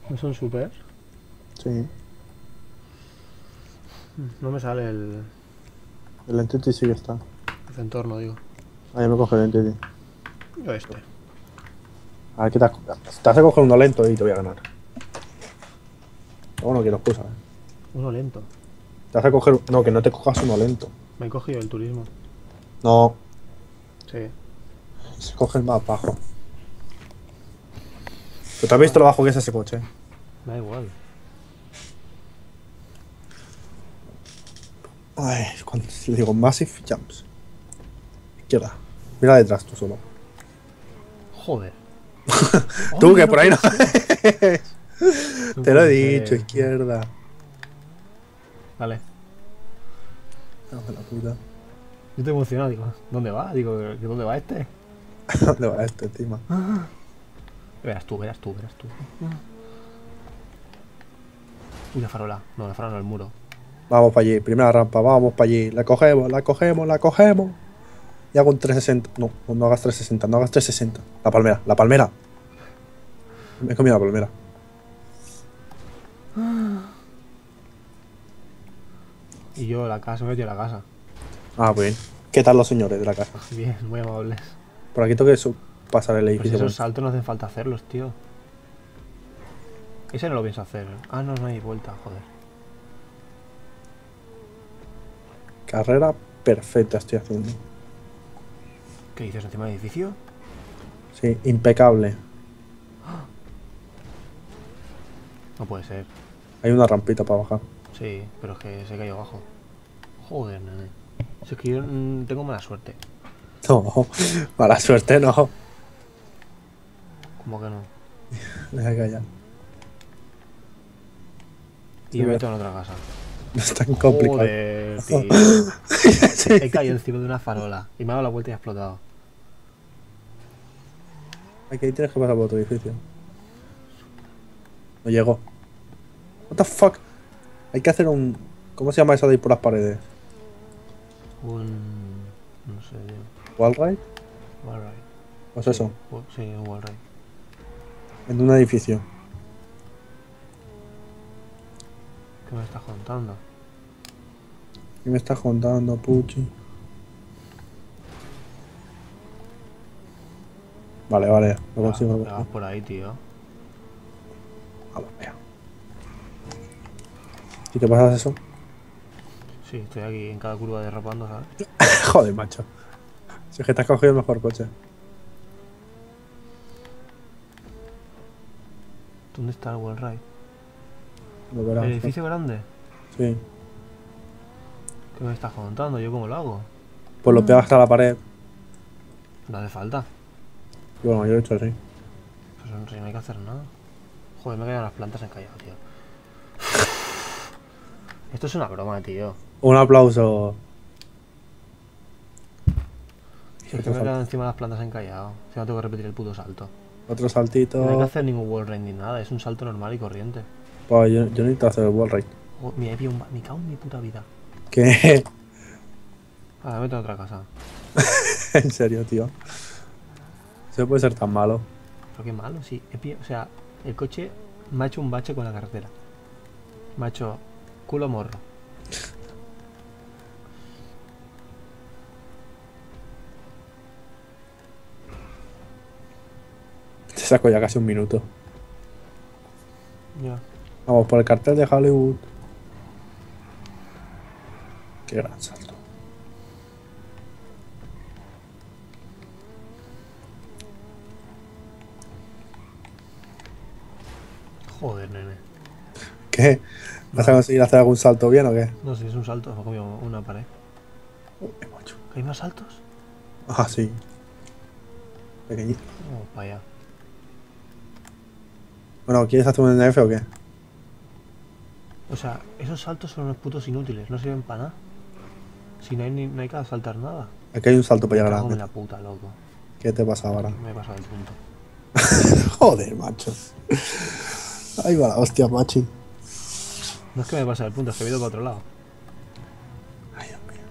¿No son super? Sí. No me sale el El Entity sí que está. entorno, digo. Ahí me coge el Entity. Yo este. A ver qué te vas a coger uno lento y te voy a ganar. Luego no quiero excusas, Uno lento. Te vas a coger. No, que no te cojas uno lento. Me he cogido el turismo. No, Sí. se coge el más bajo. ¿Pero te has visto Ah, lo bajo que es ese coche? me da igual. Ay, cuando le digo Massive Jumps. Izquierda. Mira detrás tú solo. Joder. Tú ¡Hola! que No por ahí puede no. ser. No Te lo he puede dicho, ser. izquierda. Vale. Vamos a la puta. Yo estoy emocionado. Digo, ¿dónde va? Digo, ¿que ¿dónde va este? ¿Dónde va esto encima? Verás tú, verás tú, verás tú. Uy, la farola. No, la farola no, el muro. Vamos para allí, primera rampa, vamos para allí. La cogemos, la cogemos, la cogemos. Y hago un 360. No, no hagas 360, no hagas 360. La palmera, la palmera. Me he comido la palmera. Y yo la casa, me he metido a la casa. Ah, bien. ¿Qué tal los señores de la casa? Bien, muy amables. Por aquí tengo que pasar el Pues si edificio por esos encima. saltos no hacen falta hacerlos, tío. Ese no lo pienso hacer. Ah, no, no hay vuelta, joder. Carrera perfecta estoy haciendo. ¿Qué dices encima del edificio? Sí, impecable. No puede ser. Hay una rampita para bajar. Sí, pero es que se cayó abajo. Joder, nene. Si es que yo tengo mala suerte. No, mala suerte no. ¿Cómo que no? Deja callar. Y yo me meto en otra casa. No es tan complicado. Joder, tío. Sí. He caído encima de una farola. Y me ha dado la vuelta y ha explotado. Aquí tienes que pasar por otro edificio. No llego. What the fuck? Hay que hacer un. ¿Cómo se llama eso de ir por las paredes? Un... No sé, tío. ¿Wall ride? Wallride. Pues Sí, eso. sí, un wallride. En un edificio. ¿Qué me estás contando? ¿Qué me estás contando, Puchi? Vale, vale. Lo consigo. Lo Vas consigo. por ahí, tío. A ver, vea. ¿Y qué pasas eso? Sí, estoy aquí en cada curva derrapando, ¿sabes? Joder, macho. Si es que te has cogido el mejor coche. ¿Dónde está el wallride? Lo ¿El verás. edificio grande? Sí. ¿Qué me estás contando? ¿Yo cómo lo hago? Pues lo pegas a la pared. No hace falta. Y bueno, yo lo he hecho así. Pues no hay que hacer nada. Joder, me quedan las plantas encalladas, tío. Esto es una broma, tío. Un aplauso. Si es que me he quedado encima de las plantas encallado. Si no tengo que repetir el puto salto. Otro Y no hay que saltito. hacer ningún wall ride ni nada. Es un salto normal y corriente. Pues yo necesito hacer el wall ride. Oh, mira, he pillado un... Me cago en mi puta vida. ¿Qué? Ahora me meto en otra casa. En serio, tío. Eso puede ser tan malo. Pero qué malo, sí. He pillado... O sea, el coche me ha hecho un bache con la carretera. Me ha hecho culo morro. Te saco ya casi un minuto. Ya. Vamos por el cartel de Hollywood. Qué gran salto. Joder, nene. ¿Qué? ¿Vas a Nada. conseguir hacer algún salto bien o qué? No sé, es un salto. Me ha comido una pared. Uy, macho. ¿Hay más saltos? Ah, sí. Pequeñito. Vamos para allá. Bueno, ¿quieres hacer un NF o qué? O sea, esos saltos son unos putos inútiles. No sirven para nada. Si no hay que saltar nada. Aquí hay un salto para Me llegar a cago la en la meta. puta, loco. ¿Qué te pasa ahora? Me he pasado el punto. Joder, macho. Ahí va la hostia, machi. No es que me pase el punto, es que he ido para otro lado. Ay, Dios mío.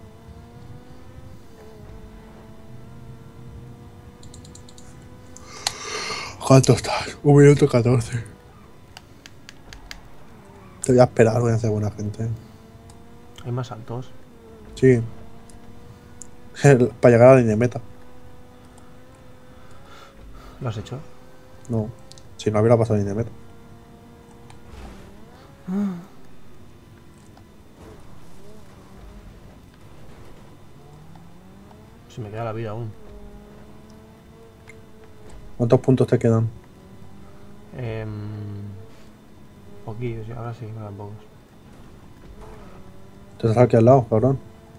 ¿Cuánto estás? 1 minuto 14. Te voy a esperar, voy a ser buena gente. Hay más saltos. Sí. Para llegar a la línea de meta. ¿Lo has hecho? No. Si no hubiera pasado la línea de meta. Se me queda la vida aún. ¿Cuántos puntos te quedan? Poquillos, ahora sí, me quedan pocos. Te estás aquí al lado, cabrón.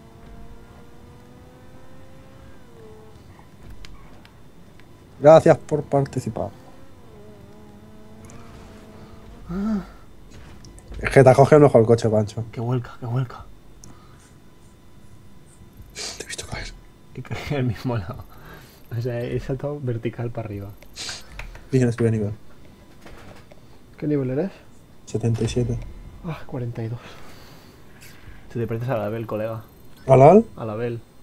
Gracias por participar. Es que te has cogido mejor el coche, Pancho. ¡Qué vuelca, qué vuelca! Te he visto caer. Que cae al mismo lado. O sea, he saltado vertical para arriba. Bien, estoy a nivel. ¿Qué nivel eres? 77. Ah, 42. Te pareces a la Bel, colega. ¿Alal? A la Bel.